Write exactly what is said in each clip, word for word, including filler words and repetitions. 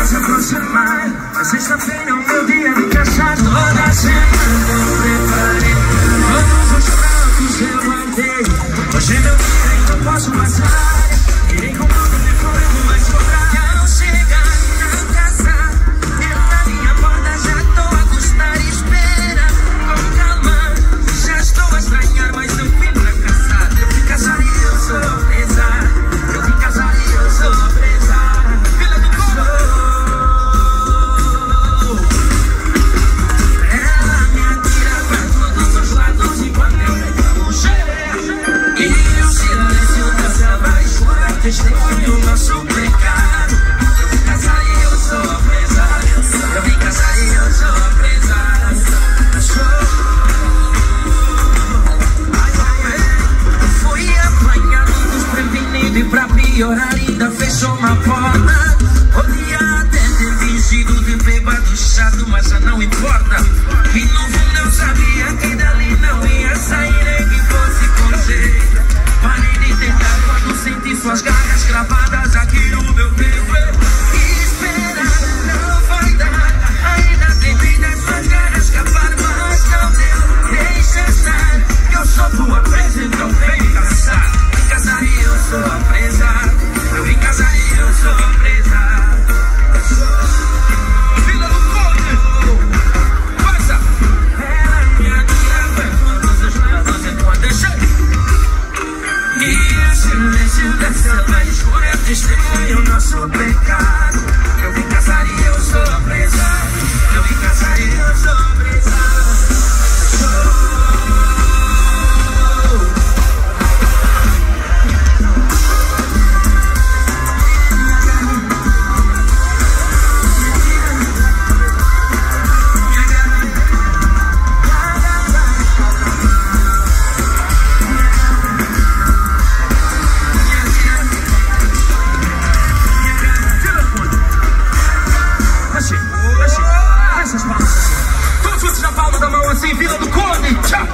se aproximar. A sexta-feira é o meu dia de caçar. Toda semana eu preparei todos os pratos eu guardei. Hoje é meu dia e não posso passar. Irei com tudo de fora e não vai sobrar. Ao chegar na casa, eu na minha porta já tô a gostar. Espera com calma, já estou a estranhar, mas eu vim pra casar. Eu vim casar e eu sou presa. Eu vim casar e eu sou presa. Filha do coro. Ela me atira pra todos os lados enquanto eu reclamo. E o silêncio da selva escura testemunha o nosso pecado. Eu vim casar e eu sou presa. Eu vim casar e eu sou presa. Fui apanhado desprevenido e pra piorar ainda fechou uma porta. Podia até ter fingido de bêbado chato, mas já não importa. E no fundo eu sabia que dali não ia sair nem que fosse com jeito. Parei de tentar quando senti suas garras gravadas aqui no meu peito. E esperar não vai dar. Ainda tentei das suas garras escapar, mas não deu. Deixa estar, que eu sou tua presa, então vem caçar. Vim casar e eu sou presa. Eu vim casar e eu sou presa. Vila do Conde, passa. Ela me atira pra todos os lados enquanto deixei. E o silêncio da selva escura testemunha o nosso pecado. Eu vim casar e eu sou presa. Eu vim casar e eu sou presa. Todos juntos na palma da mão assim, Vila do Conde, tchau!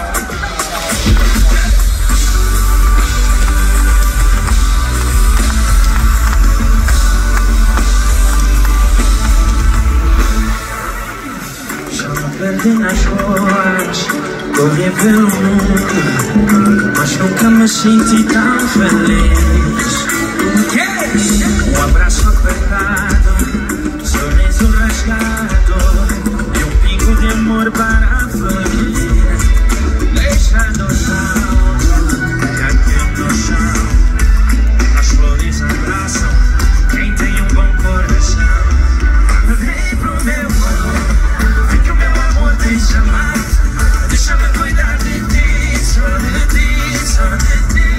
Já me perdi nas ruas, corri pelo mundo, mas nunca me senti tão feliz. Um abraço apertado, sorriso rasgado e um pingo de amor para fluir. Deixa do chão, e aqui no chão as flores abraçam quem tem um bom coração. Vem pro meu amor, vem que o meu amor te chama. Deixa-me cuidar de ti, só de ti, só de ti.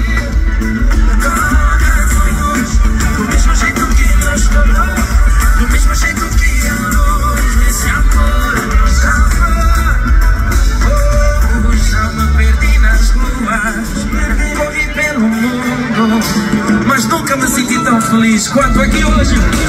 Do mesmo jeito que nós falamos, do mesmo jeito que a luz nesse amor nos salvou. Oh, já me perdi nas ruas, corri pelo mundo, mas nunca me senti tão feliz quanto aqui hoje.